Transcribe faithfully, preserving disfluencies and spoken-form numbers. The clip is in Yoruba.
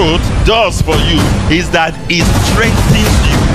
truth does for you is that it strengthens you.